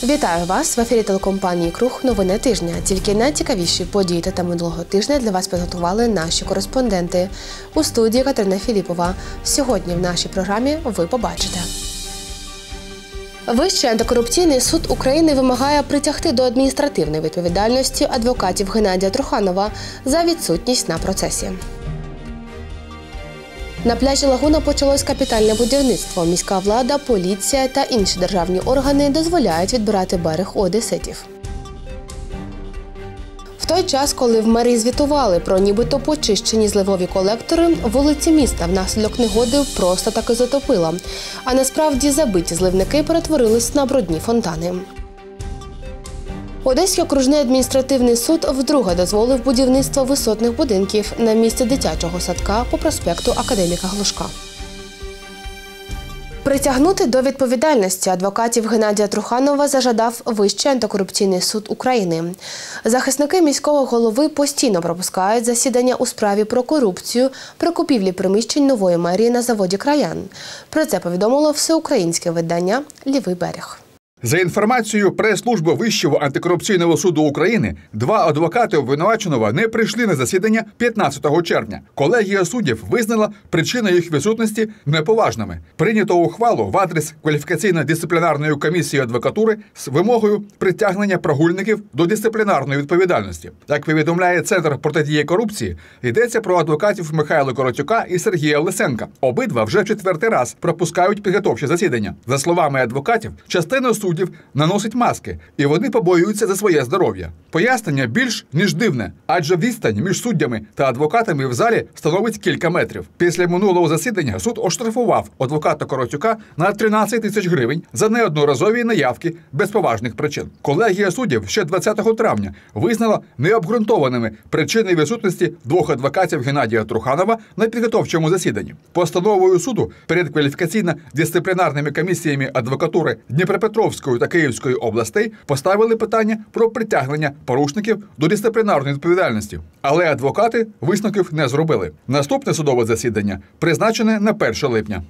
Вітаю вас! В ефірі телекомпанії «Круг. Новини тижня». Тільки найцікавіші події та теми минулого тижня для вас підготували наші кореспонденти. У студії Катерина Філіпова. Сьогодні в нашій програмі ви побачите. Вищий антикорупційний суд України вимагає притягти до адміністративної відповідальності адвокатів Геннадія Труханова за відсутність на процесі. На пляжі Лагуна почалось капітальне будівництво. Міська влада, поліція та інші державні органи дозволяють відбирати берег у одеситів. В той час, коли в мерії звітували про нібито почищені зливові колектори, вулиці міста внаслідок негоди просто таки затопило. А насправді забиті зливники перетворились на брудні фонтани. Одеський окружний адміністративний суд вдруге дозволив будівництво висотних будинків на місці дитячого садка по проспекту Академіка Глушка. Притягнути до відповідальності адвокатів Геннадія Труханова зажадав Вищий антикорупційний суд України. Захисники міського голови постійно пропускають засідання у справі про корупцію при купівлі приміщень нової мерії на заводі «Краян». Про це повідомило всеукраїнське видання «Лівий берег». За інформацією прес-служби Вищого антикорупційного суду України, два адвокати обвинуваченого не прийшли на засідання 15 червня. Колегія суддів визнала причини їх відсутності неповажними. Прийнято ухвалу в адрес кваліфікаційно-дисциплінарної комісії адвокатури з вимогою притягнення прогульників до дисциплінарної відповідальності. Як повідомляє Центр протидії корупції, йдеться про адвокатів Михайла Коротюка і Сергія Лисенка. Обидва вже в четвертий раз пропускають підготовчі засідання. За словами адвокатів, частина суддів наносить маски, і вони побоюються за своє здоров'я. Пояснення більш ніж дивне, адже відстань між суддями та адвокатами в залі становить кілька метрів. Після минулого засідання суд оштрафував адвоката Коротюка на 13 тисяч гривень за неодноразові наявки без поважних причин. Колегія суддів ще 20 травня визнала необґрунтованими причини відсутності двох адвокатів Геннадія Труханова на підготовчому засіданні. Постановою суду перед кваліфікаційно-дисциплінарними комісіями адвокатури Дніпропетровської та Київської областей поставили питання про притягнення порушників до дисциплінарної відповідальності. Але адвокати висновків не зробили. Наступне судове засідання призначене на 1 липня.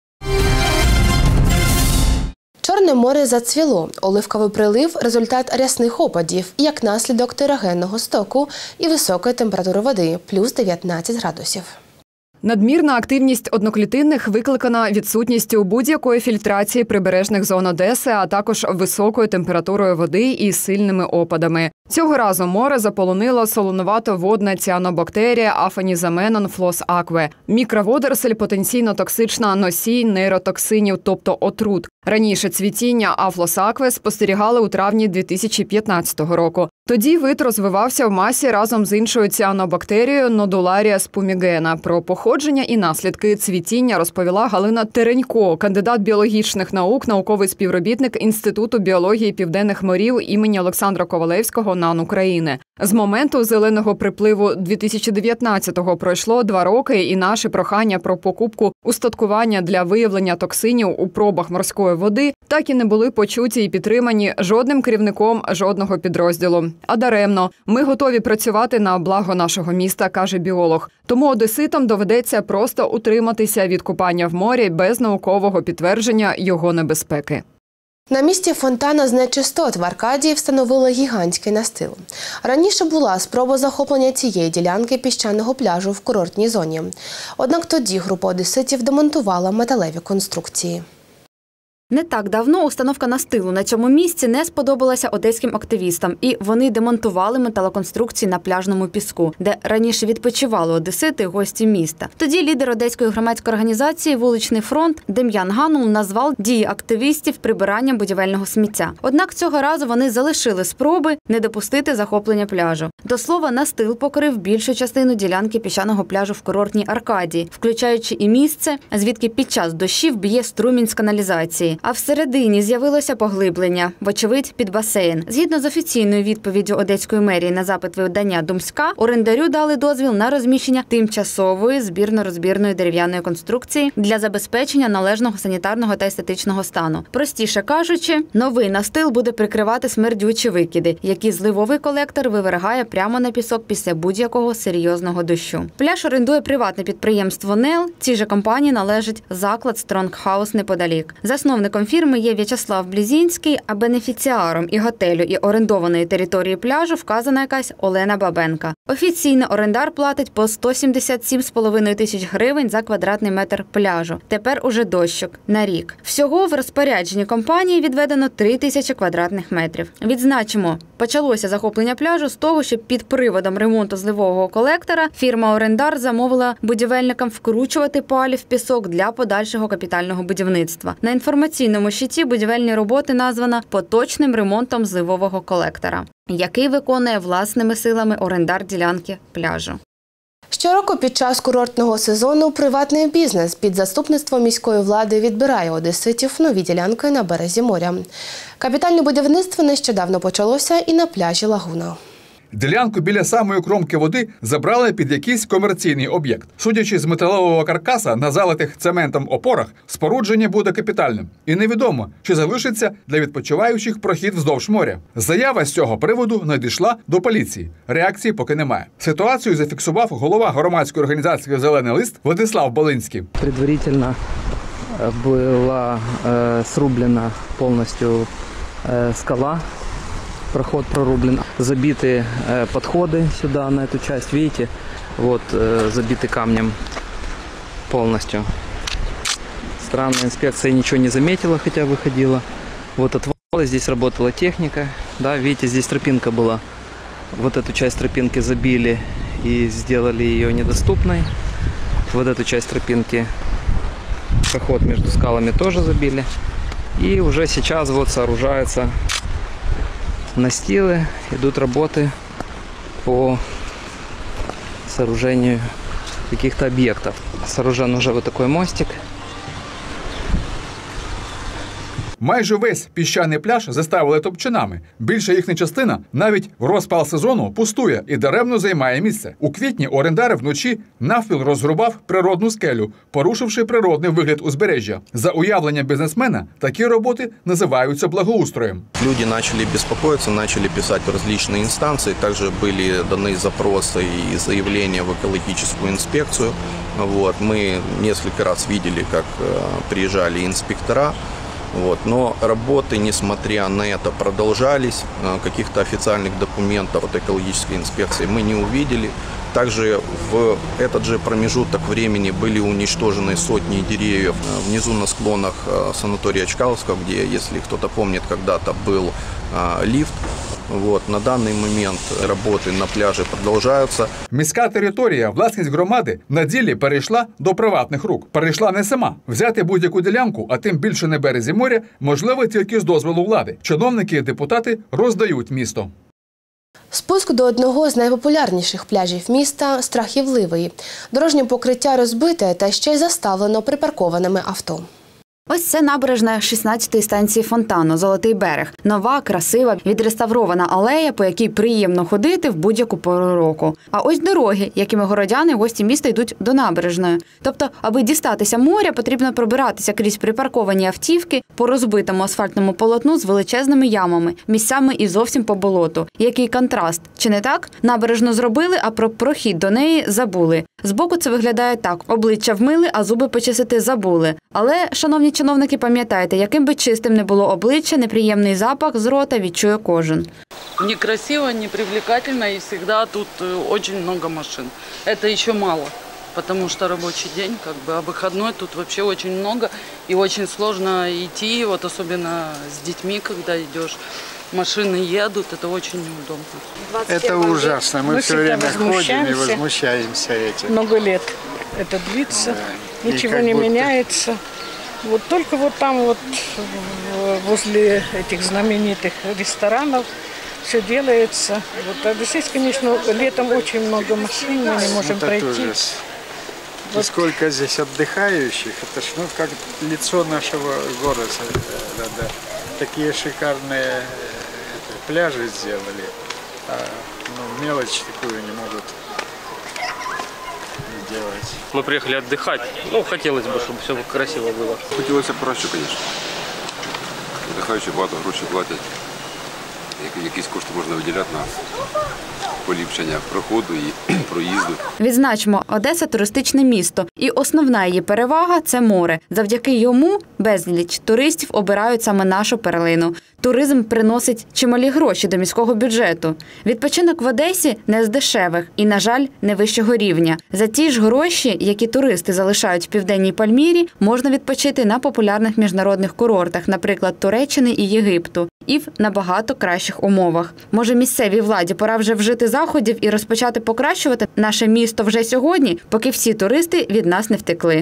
Чорне море зацвіло. Оливковий прилив – результат рясних опадів, як наслідок терогенного стоку і високої температури води – плюс 19 градусів. Надмірна активність одноклітинних викликана відсутністю будь-якої фільтрації прибережних зон Одеси, а також високою температурою води і сильними опадами. Цього разу море заполонило солонувато-водна ціанобактерія Афанізаменон флос акве. Мікроводоросль потенційно токсична носій нейротоксинів, тобто отрут. Раніше цвітіння Афлос акве спостерігали у травні 2015 року. Тоді вид розвивався в масі разом з іншою ціанобактерією Нодуларія спумігена. Про походження і наслідки цвітіння розповіла Галина Теренько, кандидат біологічних наук, науковий співробітник Інституту біології південних морів імені Олександра Ковалевського НАН України. З моменту зеленого припливу 2019-го пройшло 2 роки, і наше прохання про покупку устаткування для виявлення токсинів у пробах морської води так і не були почуті і підтримані жодним керівником жодного підрозділу. А даремно. Ми готові працювати на благо нашого міста, каже біолог. Тому одеситам доведеться просто утриматися від купання в морі без наукового підтвердження його небезпеки. На місці фонтана з нечистот в Аркадії встановили гігантський настил. Раніше була спроба захоплення цієї ділянки піщаного пляжу в курортній зоні. Однак тоді група одеситів демонтувала металеві конструкції. Не так давно установка настилу на цьому місці не сподобалася одеським активістам, і вони демонтували металоконструкції на пляжному піску, де раніше відпочивали одесити – гості міста. Тоді лідер одеської громадської організації «Вуличний фронт» Дем'ян Ганул назвав дії активістів прибиранням будівельного сміття. Однак цього разу вони залишили спроби не допустити захоплення пляжу. До слова, настил покрив більшу частину ділянки піщаного пляжу в курортній Аркадії, включаючи і місце, звідки під час дощів б'є струмінь з каналізації. А всередині з'явилося поглиблення, вочевидь, під басейн. Згідно з офіційною відповіддю Одеської мерії на запит видання «Думська», орендарю дали дозвіл на розміщення тимчасової збірно-розбірної дерев'яної конструкції для забезпечення належного санітарного та естетичного стану. Простіше кажучи, новий настил буде прикривати смердючі викиди, які зливовий колектор вивергає прямо на пісок після будь-якого серйозного дощу. Пляж орендує приватне підприємство «НЕЛ». Цій же компанії належить заклад «Стронгхаус» неподалік. Засновник Засновником фірми є В'ячеслав Блізінський, а бенефіціаром і готелю, і орендованої території пляжу вказана якась Олена Бабенка. Офіційно орендар платить по 177,5 тисяч гривень за квадратний метр пляжу. Тепер уже дощок на рік. Всього в розпорядженні компанії відведено 3 тисячі квадратних метрів. Відзначимо, почалося захоплення пляжу з того, що під приводом ремонту зливового колектора фірма-орендар замовила будівельникам вкручувати палі в пісок для подальшого капітального будівництва. На інформаційному щиті будівельні роботи названо поточним ремонтом зливового колектора, який виконує власними силами орендар ділянки пляжу. Щороку під час курортного сезону приватний бізнес під заступництвом міської влади відбирає у одеситів нові ділянки на березі моря. Капітальне будівництво нещодавно почалося і на пляжі Лагуна. Ділянку біля самої кромки води забрали під якийсь комерційний об'єкт. Судячи з металевого каркаса на залитих цементом опорах, спорудження буде капітальним. І невідомо, чи залишиться для відпочиваючих прохід вздовж моря. Заява з цього приводу надійшла до поліції. Реакції поки немає. Ситуацію зафіксував голова громадської організації «Зелений лист» Владислав Болинський. Предварительно была срублена полностью скала. Проход прорублен. Забиты подходы сюда, на эту часть. Видите, вот забиты камнем полностью. Странная инспекция ничего не заметила, хотя выходила. Вот отвалы, здесь работала техника. Да, видите, здесь тропинка была. Вот эту часть тропинки забили и сделали ее недоступной. Вот эту часть тропинки, проход между скалами тоже забили. И уже сейчас вот сооружается настилы, идут работы по сооружению каких-то объектов. Сооружен уже вот такой мостик. Майже весь піщаний пляж заставили топчинами. Більша їхня частина навіть в розпал сезону пустує і даремно займає місце. У квітні орендар вночі навпіл розрубав природну скелю, порушивши природний вигляд узбережжя. За уявленням бізнесмена, такі роботи називаються благоустроєм. Люди начали беспокоиться, начали писать в различные инстанции. Также были даны запросы и заявления в экологическую инспекцию. Вот. Мы несколько раз видели, как приезжали инспектора. Вот. Но работы, несмотря на это, продолжались. Каких-то официальных документов от экологической инспекции мы не увидели. Также в этот же промежуток времени были уничтожены сотни деревьев внизу на склонах санатория Чкаловского, где, если кто-то помнит, когда-то был лифт. Вот. На даний момент роботи на пляжі продовжуються. Міська територія, власність громади, на ділі перейшла до приватних рук. Перейшла не сама. Взяти будь-яку ділянку, а тим більше на березі моря, можливо тільки з дозволу влади. Чиновники і депутати роздають місто. Спуск до одного з найпопулярніших пляжів міста – страхітливий. Дорожнє покриття розбите та ще й заставлено припаркованими авто. Ось це набережна 16-ї станції Фонтану, Золотий берег. Нова, красива, відреставрована алея, по якій приємно ходити в будь-яку пору року. А ось дороги, якими городяни, гості міста йдуть до набережної. Тобто, аби дістатися моря, потрібно пробиратися крізь припарковані автівки по розбитому асфальтному полотну з величезними ямами, місцями і зовсім по болоту. Який контраст, чи не так? Набережну зробили, а про прохід до неї забули. Збоку це виглядає так. Обличчя вмили, а зуби почистити забули. Але, шановні чиновники, пам'ятайте, яким би чистим не було обличчя, неприємний запах з рота відчує кожен. Некрасиво, непривлекательно, и всегда тут очень много машин. Это еще мало, потому что рабочий день, а выходной тут вообще очень много, и очень сложно идти, вот особенно с детьми, когда идешь. Машины едут, это очень неудобно. Это ужасно. Мы все время ходим и возмущаемся этим. Много лет это длится, да. Ничего не меняется. Вот только вот там вот возле этих знаменитых ресторанов все делается. Вот, а здесь, конечно, летом очень много машин, мы не можем пройти. Вот. И сколько здесь отдыхающих, это ж, ну, как лицо нашего города. Да. Такие шикарные пляжи сделали, а мелочь такую не могут делать. Мы приехали отдыхать, хотелось бы, чтобы все красиво было. Хотелось бы проще, конечно. Отдыхающие багато грошей платять. якісь кошти можна виділяти на поліпшення проходу і проїзду. Відзначимо, Одеса – туристичне місто, і основна її перевага – це море. Завдяки йому безліч туристів обирають саме нашу перлину. Туризм приносить чималі гроші до міського бюджету. Відпочинок в Одесі не з дешевих і, на жаль, не вищого рівня. За ті ж гроші, які туристи залишають в Південній Пальмірі, можна відпочити на популярних міжнародних курортах, наприклад, Туреччини і Єгипту, і в набагато кращих умовах. Може, місцевій владі пора вже вжити заходів і розпочати покращувати наше місто вже сьогодні, поки всі туристи від нас не втекли.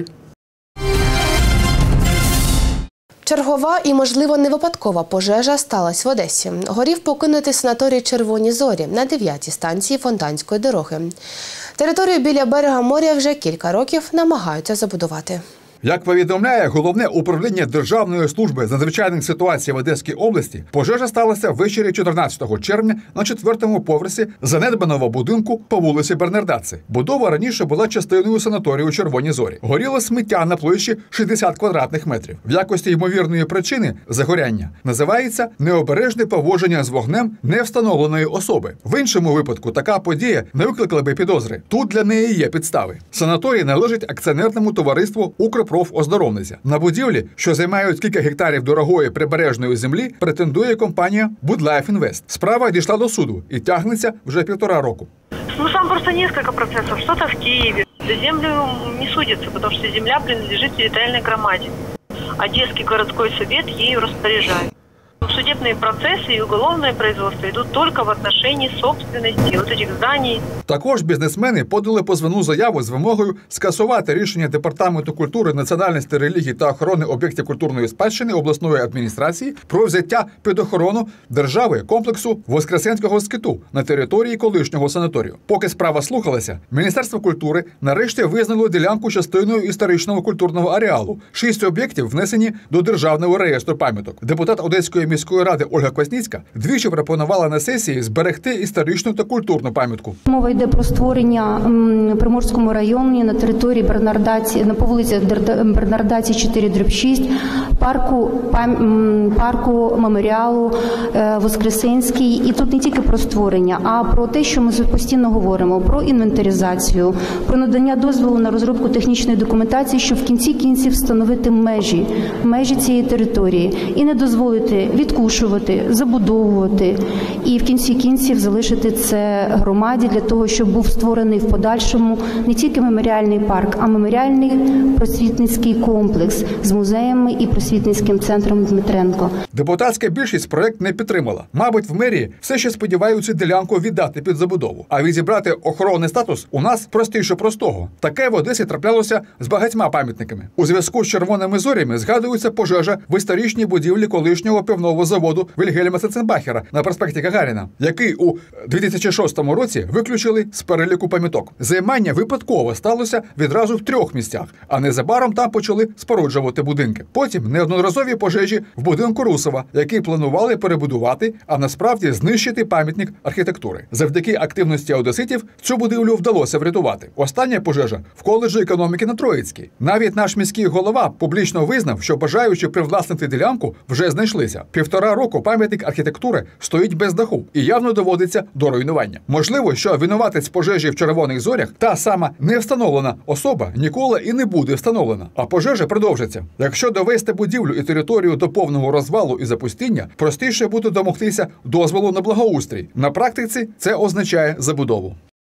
Чергова і, можливо, не випадкова пожежа сталася в Одесі. Горів покинутий санаторій «Червоні зорі» на 9-й станції Фонтанської дороги. Територію біля берега моря вже кілька років намагаються забудувати. Як повідомляє Головне управління Державної служби з надзвичайних ситуацій в Одеській області, пожежа сталася ввечері 14 червня на 4-му поверсі занедбаного будинку по вулиці Бернардаци. Будова раніше була частиною санаторію «Червоні зорі». Горіло сміття на площі 60 квадратних метрів. В якості ймовірної причини загоряння називається необережне поводження з вогнем невстановленої особи. В іншому випадку така подія не викликала би підозри. Тут для неї є підстави. Санаторій належить акціонерному товариству «Укрпрофоздоровниця». На будівлі, що займають кілька гектарів дорогої прибережної землі, претендує компанія «Будлайф Інвест». Справа дійшла до суду і тягнеться вже 1,5 року. Ну, там просто несколько процессов. Что-то в Киеве. За землю не судится, потому что земля принадлежит территориальной громаде. Одесский городской совет ею распоряжает. Судебные процессы и уголовное производство идут только в отношении собственности вот этих зданий. Також бізнесмени подали позовну заяву з вимогою скасувати рішення Департаменту культури, національності, релігії та охорони об'єктів культурної спадщини обласної адміністрації про взяття під охорону держави комплексу Воскресенського скиту на території колишнього санаторію. Поки справа слухалася, Міністерство культури нарешті визнало ділянку частиною історичного культурного ареалу. 6 об'єктів внесені до Державного реєстру пам'яток. Депутат Одеської міської ради Ольга Квасніцька двічі пропонувала на сесії зберегти історичну та культурну пам'ятку. Мова йде про створення в Приморському районі на території Бернардаці, на вулиці Бернардаці 4/6, парку меморіалу Воскресенський. І тут не тільки про створення, а про те, що ми постійно говоримо, про інвентаризацію, про надання дозволу на розробку технічної документації, щоб в кінці кінців встановити межі цієї території і не дозволити відкушувати, забудовувати і в кінці кінців залишити це громаді для того, щоб був створений в подальшому не тільки меморіальний парк, а меморіальний просвітницький комплекс з музеями і просвітницьким центром Дмитренко. Депутатська більшість проект не підтримала. Мабуть, в мерії все ще сподіваються ділянку віддати під забудову. А відібрати охоронний статус у нас простіше простого. Таке в Одесі траплялося з багатьма пам'ятниками. У зв'язку з «Червоними зорями» згадується пожежа в історичній будівлі колишнього пивного заводу Вільгельма Цеценбахера на проспекті Гагаріна, який у 2006 році виключили з переліку пам'яток. Займання випадково сталося відразу в 3 місцях, а незабаром там почали споруджувати будинки. Потім неодноразові пожежі в будинку Русова, який планували перебудувати, а насправді знищити пам'ятник архітектури. Завдяки активності одеситів цю будівлю вдалося врятувати. Остання пожежа в коледжі економіки на Троїцькій. Навіть наш міський голова публічно визнав, що бажаючи привласнити ділянку вже знайшлися. 1,5 року пам'ятник архітектури стоїть без даху і явно доводиться до руйнування. Можливо, що винуватець пожежі в «Червоних зорях» та сама невстановлена особа ніколи і не буде встановлена, а пожежа продовжиться. Якщо довести будівлю і територію до повного розвалу і запустіння, простіше буде домогтися дозволу на благоустрій. На практиці це означає забудову.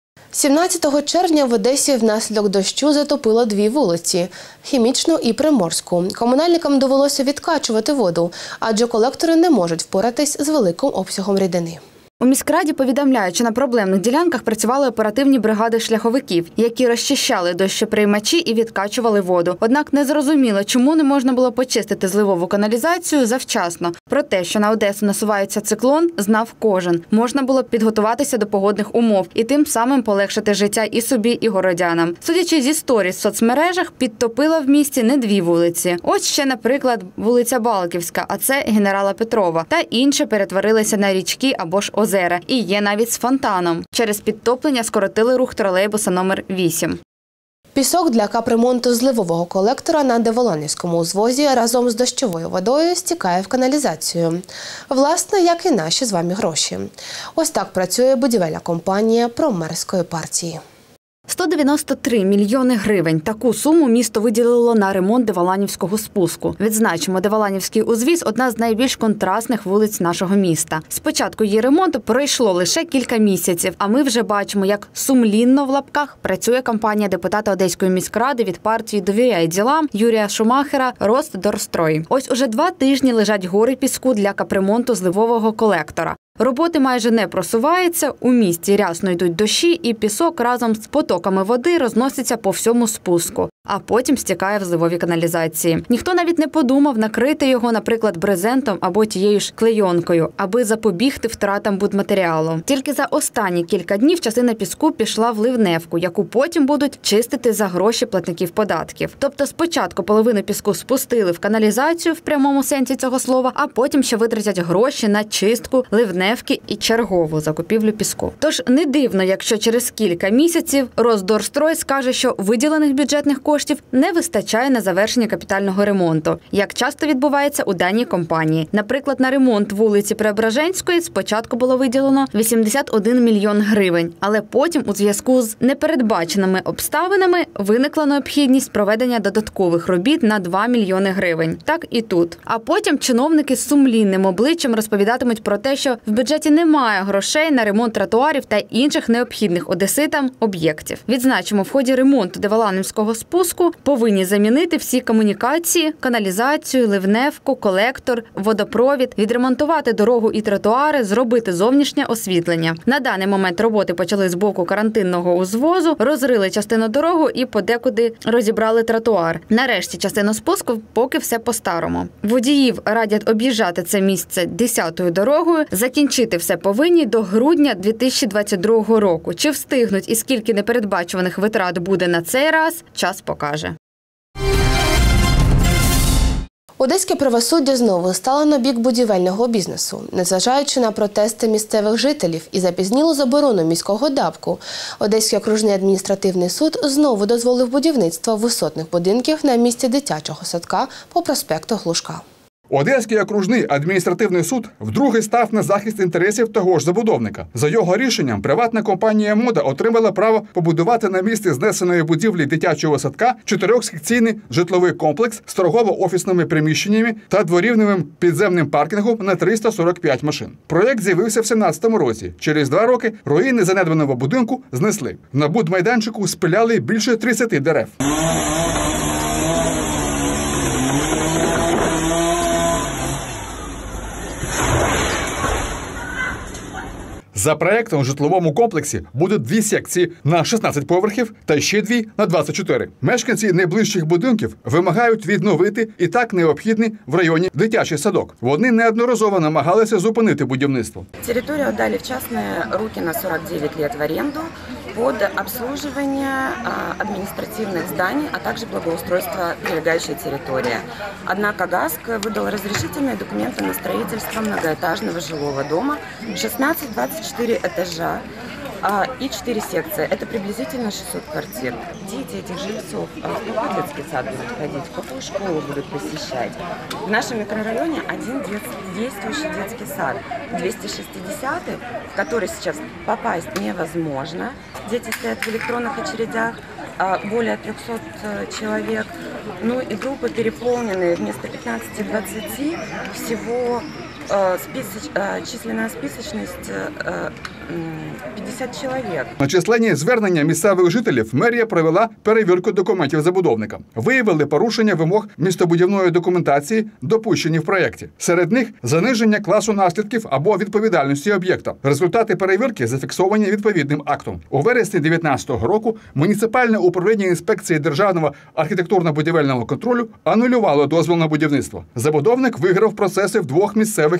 17 червня в Одесі внаслідок дощу затопило 2 вулиці – Хімічну і Приморську. Комунальникам довелося відкачувати воду, адже колектори не можуть впоратись з великим обсягом рідини. У міськраді повідомляють, що на проблемних ділянках працювали оперативні бригади шляховиків, які розчищали дощоприймачі і відкачували воду. Однак не зрозуміло, чому не можна було почистити зливову каналізацію завчасно. Про те, що на Одесу насувається циклон, знав кожен. Можна було підготуватися до погодних умов і тим самим полегшити життя і собі, і городянам. Судячи зі сторіс в соцмережах, підтопила в місті не 2 вулиці. Ось ще, наприклад, вулиця Балківська, а це Генерала Петрова. Та інші перетворилися на річки або ж озера. І є навіть з фонтаном. Через підтоплення скоротили рух тролейбуса номер 8. Пісок для капремонту зливового колектора на Деволанівському узвозі разом з дощовою водою стікає в каналізацію. Власне, як і наші з вами гроші. Ось так працює будівельна компанія промерської партії. 193 мільйони гривень. Таку суму місто виділило на ремонт Деволанівського спуску. Відзначимо, Деволанівський узвіз – одна з найбільш контрастних вулиць нашого міста. Спочатку її ремонту пройшло лише кілька місяців, а ми вже бачимо, як сумлінно в лапках працює кампанія депутата Одеської міськради від партії «Довіряй ділам» Юрія Шумахера «Росдорстрой». Ось уже 2 тижні лежать гори піску для капремонту зливового колектора. Роботи майже не просуваються, у місті рясно йдуть дощі і пісок разом з потоками води розноситься по всьому спуску, а потім стікає в зливові каналізації. Ніхто навіть не подумав накрити його, наприклад, брезентом або тією ж клейонкою, аби запобігти втратам будматеріалу. Тільки за останні кілька днів частина піску пішла в ливневку, яку потім будуть чистити за гроші платників податків. Тобто спочатку половину піску спустили в каналізацію в прямому сенсі цього слова, а потім ще витратять гроші на чистку ливневки і чергову закупівлю піску. Тож не дивно, якщо через кілька місяців Росдорстрой скаже, що виділених бюджетних коштів не вистачає на завершення капітального ремонту, як часто відбувається у даній компанії. Наприклад, на ремонт вулиці Преображенської спочатку було виділено 81 мільйон гривень, але потім у зв'язку з непередбаченими обставинами виникла необхідність проведення додаткових робіт на 2 мільйони гривень. Так і тут. А потім чиновники з сумлінним обличчям розповідатимуть про те, що в бюджеті немає грошей на ремонт тротуарів та інших необхідних одеситам об'єктів. Відзначимо, в ході ремонту Деволанівського спуску повинні замінити всі комунікації, каналізацію, ливневку, колектор, водопровід, відремонтувати дорогу і тротуари, зробити зовнішнє освітлення. На даний момент роботи почали з боку карантинного узвозу, розрили частину дороги і подекуди розібрали тротуар. Нарешті частину спуску поки все по-старому. Водіїв радять об'їжджати це місце 10-ю дорогою, закінчити все повинні до грудня 2022 року. Чи встигнуть і скільки непередбачуваних витрат буде на цей раз, час покаже. Одеське правосуддя знову стало на бік будівельного бізнесу. Незважаючи на протести місцевих жителів і запізнілу заборону міського ДАБКу, Одеський окружний адміністративний суд знову дозволив будівництво висотних будинків на місці дитячого садка по проспекту Глушка. Одеський окружний адміністративний суд вдруге став на захист інтересів того ж забудовника. За його рішенням, приватна компанія «Мода» отримала право побудувати на місці знесеної будівлі дитячого садка 4-секційний житловий комплекс з торгово-офісними приміщеннями та дворівневим підземним паркінгом на 345 машин. Проєкт з'явився в 2017 році. Через 2 роки руїни занедбаного будинку знесли. На будмайданчику спиляли більше 30 дерев. За проєктом у житловому комплексі будуть 2 секції на 16 поверхів та ще 2 на 24. Мешканці найближчих будинків вимагають відновити і так необхідний в районі дитячий садок. Вони неодноразово намагалися зупинити будівництво. Територію отдали в частні руки на 49 років в оренду под обслуживание административных зданий, а также благоустройство прилегающей территории. Однако ГАСК выдал разрешительные документы на строительство многоэтажного жилого дома 16-24 этажа и 4 секции. Это приблизительно 600 квартир. Дети этих жильцов в какой детский сад будут ходить, в какую школу будут посещать. В нашем микрорайоне один действующий детский сад, 260-й, в который сейчас попасть невозможно. Дети стоят в электронных очередях, более 300 человек. Ну и группы переполнены вместо 15-20, всего численная списочность 50 чоловік. На численні звернення місцевих жителів мерія провела перевірку документів забудовника. Виявили порушення вимог містобудівної документації, допущені в проєкті. Серед них заниження класу наслідків або відповідальності об'єкта. Результати перевірки зафіксовані відповідним актом. У вересні 2019 року муніципальне управління інспекції державного архітектурно-будівельного контролю анулювало дозвіл на будівництво. Забудовник виграв процеси в 2 місцевих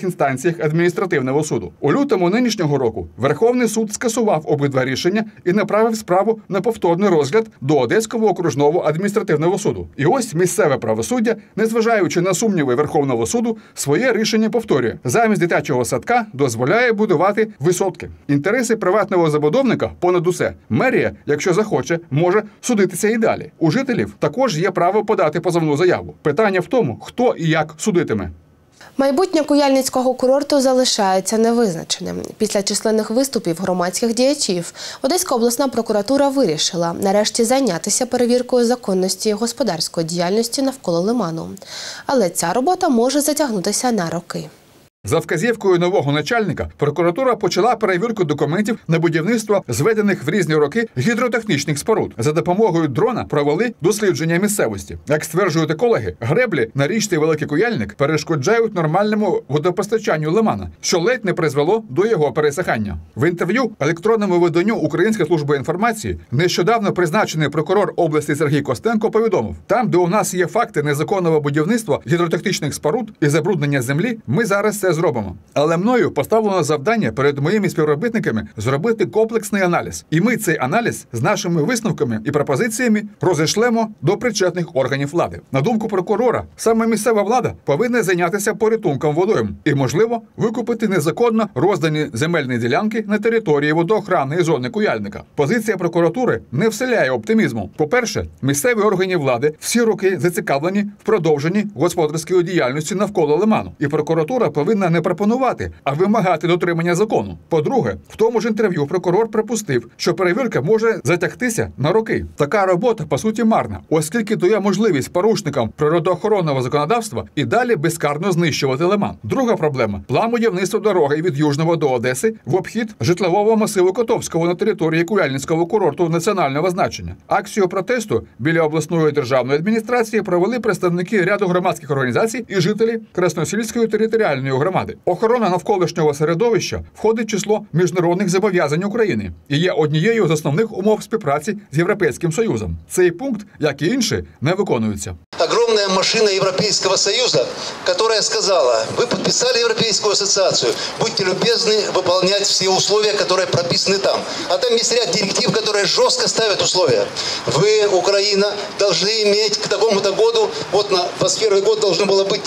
перших інстанціях адміністративного суду. У лютому нинішнього року Верховний суд скасував обидва рішення і направив справу на повторний розгляд до Одеського окружного адміністративного суду. І ось місцеве правосуддя, незважаючи на сумніви Верховного суду, своє рішення повторює. Замість дитячого садка дозволяє будувати висотки. Інтереси приватного забудовника понад усе. Мерія, якщо захоче, може судитися і далі. У жителів також є право подати позовну заяву. Питання в тому, хто і як судитиме. Майбутнє Куяльницького курорту залишається невизначеним. Після численних виступів громадських діячів Одеська обласна прокуратура вирішила нарешті зайнятися перевіркою законності господарської діяльності навколо лиману. Але ця робота може затягнутися на роки. За вказівкою нового начальника прокуратура почала перевірку документів на будівництво зведених в різні роки гідротехнічних споруд. За допомогою дрона провели дослідження місцевості. Як стверджують екологи, греблі на річці Великий Куяльник перешкоджають нормальному водопостачанню лимана, що ледь не призвело до його пересихання. В інтерв'ю електронному виданню Української служби інформації нещодавно призначений прокурор області Сергій Костенко повідомив: там, де у нас є факти незаконного будівництва гідротехнічних споруд і забруднення землі, ми зараз це зробимо. Але мною поставлено завдання перед моїми співробітниками зробити комплексний аналіз. І ми цей аналіз з нашими висновками і пропозиціями розійшлемо до причетних органів влади. На думку прокурора, саме місцева влада повинна зайнятися порятунком водойм і, можливо, викупити незаконно роздані земельні ділянки на території водоохранної зони Куяльника. Позиція прокуратури не вселяє оптимізму. По-перше, місцеві органи влади всі роки зацікавлені в продовженні господарської діяльності навколо лиману. І прокуратура повинна не пропонувати, а вимагати дотримання закону. По-друге, в тому ж інтерв'ю прокурор припустив, що перевірка може затягтися на роки. Така робота, по суті, марна, оскільки дає можливість порушникам природоохоронного законодавства і далі безкарно знищувати лиман. Друга проблема – план будівництва дороги від Южного до Одеси в обхід житлового масиву Котовського на території Куяльницького курорту національного значення. Акцію протесту біля обласної державної адміністрації провели представники ряду громадських організацій і жителі Красносільської територіальної громади. Охорона навколишнього середовища входить в число міжнародних зобов'язань України і є однією з основних умов співпраці з Європейським Союзом. Цей пункт, як і інші, не виконується. Огромная машина Европейского Союза, которая сказала: вы подписали Европейскую ассоциацию, будьте любезны выполнять все условия, которые прописаны там. А там есть ряд директив, которые жестко ставят условия. Вы, Украина, должны иметь к такому-то году, вот на 2021 год должно было быть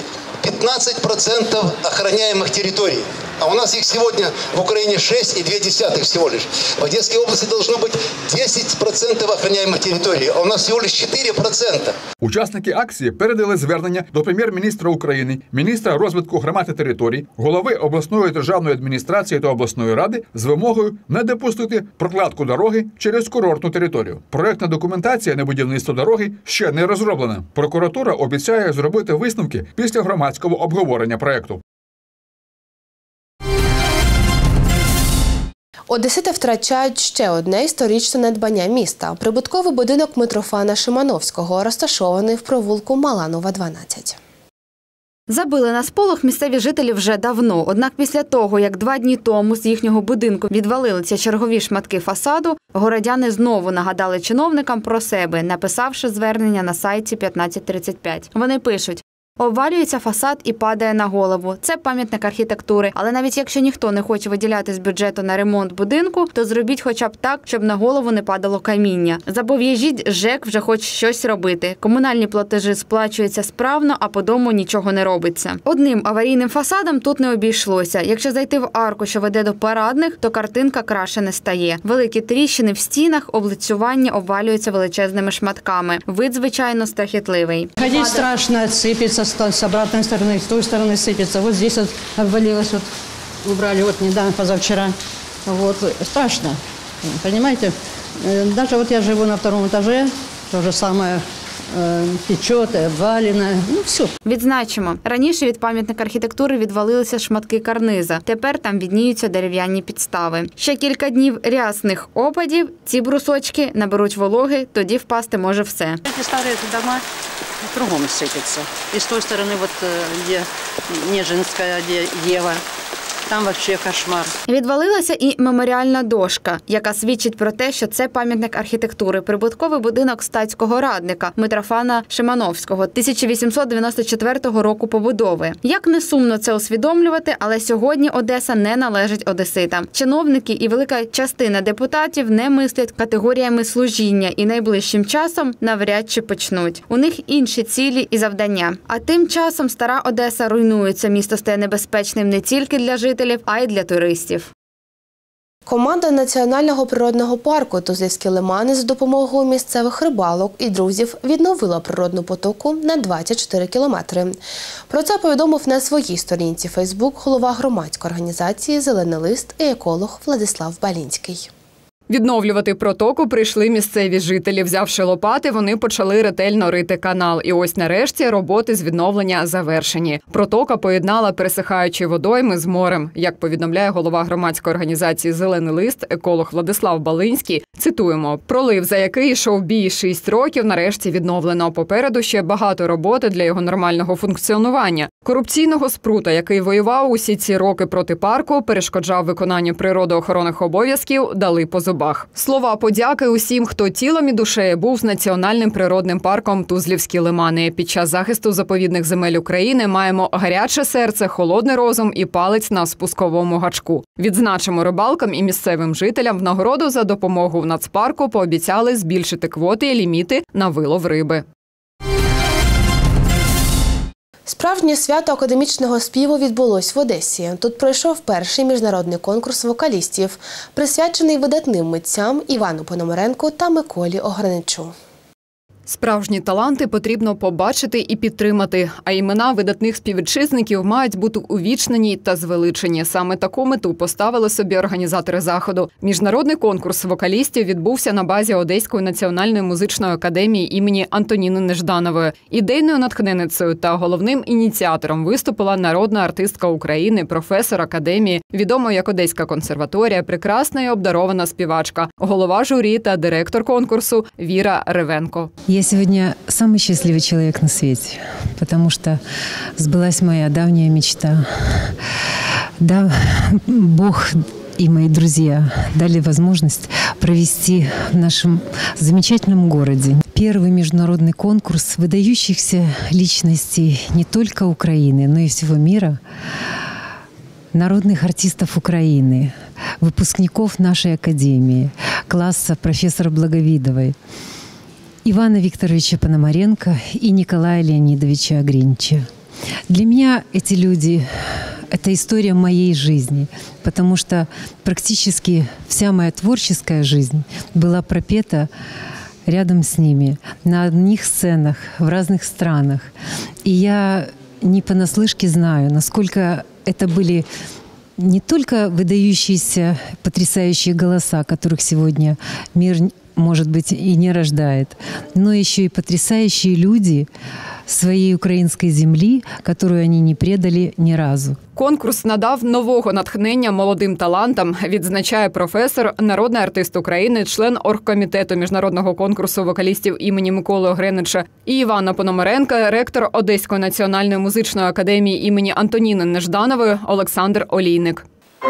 15% охраняемых территорий. А у нас их сегодня в Украине 6,2 всего лишь. В Одесской области должно быть 10% охраняемых территорий, а у нас всего лишь 4%. Учасники акції передали звернення до прем'єр-міністра України, міністра розвитку громад і територій, голови обласної державної адміністрації та обласної ради з вимогою не допустити прокладку дороги через курортну територію. Проєктна документація на будівництво дороги ще не розроблена. Прокуратура обіцяє зробити висновки після громадського обговорення проєкту. Одесити втрачають ще одне історичне надбання міста – прибутковий будинок Митрофана Шимановського, розташований в провулку Маланова, 12. Забили на сполох місцеві жителі вже давно. Однак після того, як 2 дні тому з їхнього будинку відвалилися чергові шматки фасаду, городяни знову нагадали чиновникам про себе, написавши звернення на сайті 1535. Вони пишуть: обвалюється фасад і падає на голову. Це пам'ятник архітектури. Але навіть якщо ніхто не хоче виділяти з бюджету на ремонт будинку, то зробіть хоча б так, щоб на голову не падало каміння. Зобов'яжіть ЖЕК вже хоч щось робити. Комунальні платежі сплачуються справно, а по дому нічого не робиться. Одним аварійним фасадом тут не обійшлося. Якщо зайти в арку, що веде до парадних, то картинка краще не стає. Великі тріщини в стінах, облицювання обвалюються величезними шматками. Вид, звичайно, страхітливий. Ходить страшно, сыпется с обратной стороны, с той стороны сыпется. Вот здесь вот обвалилось, вот убрали вот недавно, позавчера. Вот, страшно, понимаете? Даже вот я живу на 2-м этаже, то же самое. Течет, обвалено, ну все. Відзначимо, раніше від пам'ятника архітектури відвалилися шматки карниза. Тепер там відніються дерев'яні підстави. Ще кілька днів рясних опадів, ці брусочки наберуть вологи, тоді впасти може все. Ці старі дома кругом сипляться. І з тої сторони, от, є Нежинська, де Єва, Там вообще кошмар. Відвалилася і меморіальна дошка, яка свідчить про те, що це пам'ятник архітектури, прибутковий будинок статського радника Митрофана Шимановського 1894 року побудови. Як не сумно це усвідомлювати, але сьогодні Одеса не належить одеситам. Чиновники і велика частина депутатів не мислять категоріями служіння і найближчим часом навряд чи почнуть. У них інші цілі і завдання. А тим часом стара Одеса руйнується, місто стає небезпечним не тільки для жителів, а й для туристів. Команда Національного природного парку «Тузлівські лимани» за допомогою місцевих рибалок і друзів відновила природну потоку на 24 кілометри. Про це повідомив на своїй сторінці Фейсбук голова громадської організації «Зелений лист» і еколог Владислав Балінський. Відновлювати протоку прийшли місцеві жителі. Взявши лопати, вони почали ретельно рити канал. І ось нарешті роботи з відновлення завершені. Протока поєднала пересихаючі водойми з морем. Як повідомляє голова громадської організації «Зелений лист», еколог Владислав Балинський, цитуємо, «Пролив, за який йшов бій 6 років, нарешті відновлено. Попереду ще багато роботи для його нормального функціонування. Корупційного спрута, який воював усі ці роки проти парку, перешкоджав виконанню природоохоронних обов'язків, дали по зубах». Слова подяки усім, хто тілом і душею був з Національним природним парком «Тузлівські лимани». Під час захисту заповідних земель України маємо гаряче серце, холодний розум і палець на спусковому гачку. Відзначимо рибалкам і місцевим жителям в нагороду за допомогу в нацпарку пообіцяли збільшити квоти і ліміти на вилов риби. Справжнє свято академічного співу відбулось в Одесі. Тут пройшов перший міжнародний конкурс вокалістів, присвячений видатним митцям Івану Пономаренку та Миколі Ограничу. Справжні таланти потрібно побачити і підтримати, а імена видатних співвітчизників мають бути увічнені та звеличені. Саме таку мету поставили собі організатори заходу. Міжнародний конкурс вокалістів відбувся на базі Одеської національної музичної академії імені Антоніни Нежданової. Ідейною натхненницею та головним ініціатором виступила народна артистка України, професор академії, відома як Одеська консерваторія, прекрасна і обдарована співачка, голова журі та директор конкурсу Віра Ревенко. Я сегодня самый счастливый человек на свете, потому что сбылась моя давняя мечта. Да, Бог и мои друзья дали возможность провести в нашем замечательном городе первый международный конкурс выдающихся личностей не только Украины, но и всего мира, народных артистов Украины, выпускников нашей академии, класса профессора Благовидовой, Ивана Викторовича Пономаренко и Николая Леонидовича Огранича. Для меня эти люди – это история моей жизни, потому что практически вся моя творческая жизнь была пропета рядом с ними, на одних сценах, в разных странах. И я не понаслышке знаю, насколько это были не только выдающиеся, потрясающие голоса, которых сегодня мир, может быть, и не рождает, но еще и потрясающие люди своей української землі, которую они не предали ні разу. Конкурс надав нового натхнення молодим талантам, відзначає професор, народний артист України, член оргкомітету міжнародного конкурсу вокалістів імені Миколи Огранича і Івана Пономаренка, ректор Одеської національної музичної академії імені Антоніни Нежданової Олександр Олійник.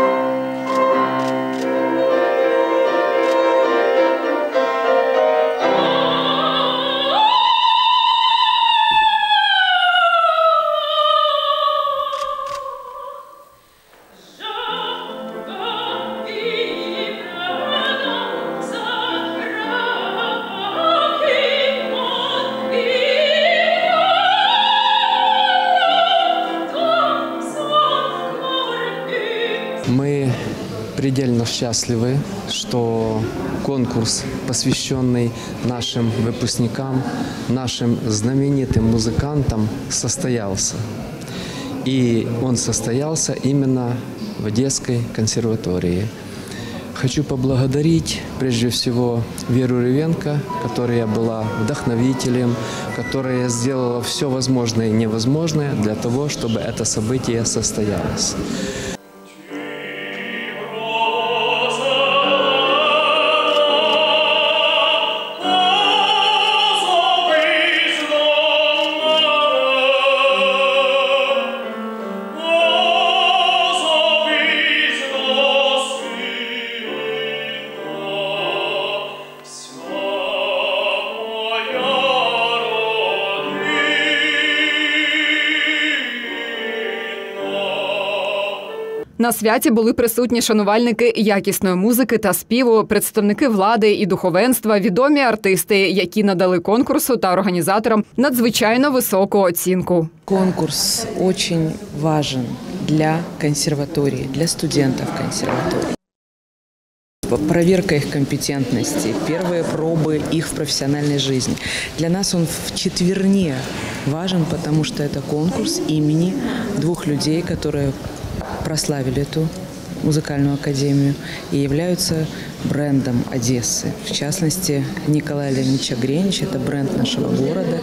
Мы предельно счастливы, что конкурс, посвященный нашим выпускникам, нашим знаменитым музыкантам, состоялся. И он состоялся именно в Одесской консерватории. Хочу поблагодарить прежде всего Веру Ревенко, которая была вдохновителем, которая сделала все возможное и невозможное для того, чтобы это событие состоялось. На святі були присутні шанувальники якісної музики та співу, представники влади і духовенства, відомі артисти, які надали конкурсу та організаторам надзвичайно високу оцінку. Конкурс очень важен для консерватории, для студентов консерватории. Проверка их компетентности, первые пробы их в профессиональной жизни. Для нас он вчетверне важен, потому что это конкурс имени двух людей, которые прославили эту музыкальную академию и являются брендом Одессы. В частности, Николай Леонидович Гренич – это бренд нашего города.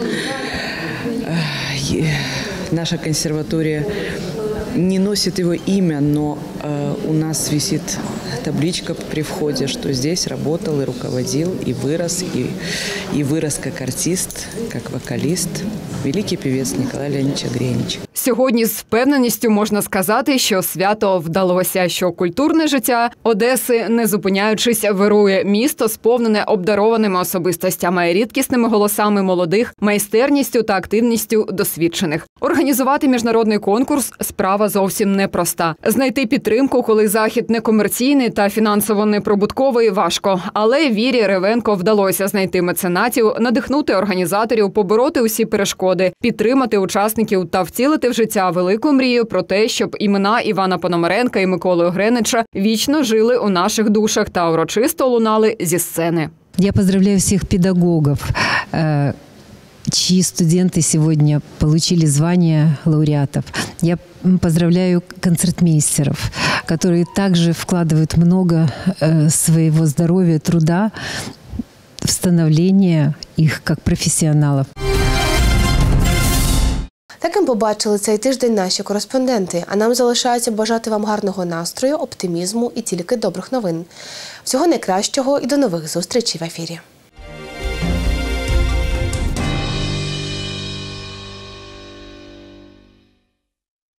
Наша консерватория не носит его имя, но у нас висит табличка при входе, что здесь работал и руководил, и вырос как артист, как вокалист великий певець Николай Леонидович Гренич. Сьогодні з впевненістю можна сказати, що свято вдалося, що культурне життя Одеси, не зупиняючись, вирує. Місто сповнене обдарованими особистостями, рідкісними голосами молодих, майстерністю та активністю досвідчених. Організувати міжнародний конкурс – справа зовсім непроста. Знайти підтримку, коли захід некомерційний та фінансово неприбутковий, важко. Але Вірі Ревенко вдалося знайти меценатів, надихнути організаторів, побороти усі перешкоди, підтримати учасників та втілити в життя велику мрію про те, щоб імена Івана Пономаренка і Миколи Гренича вічно жили у наших душах та урочисто лунали зі сцени. Я поздравляю всех педагогов, чьи студенты сегодня получили звание лауреатов. Я поздравляю концертмейстеров, которые также вкладывают много своего здоровья, труда в становление их как профессионалов. Таким побачили цей тиждень наші кореспонденти. А нам залишається бажати вам гарного настрою, оптимізму і тільки добрих новин. Всього найкращого і до нових зустрічей в ефірі.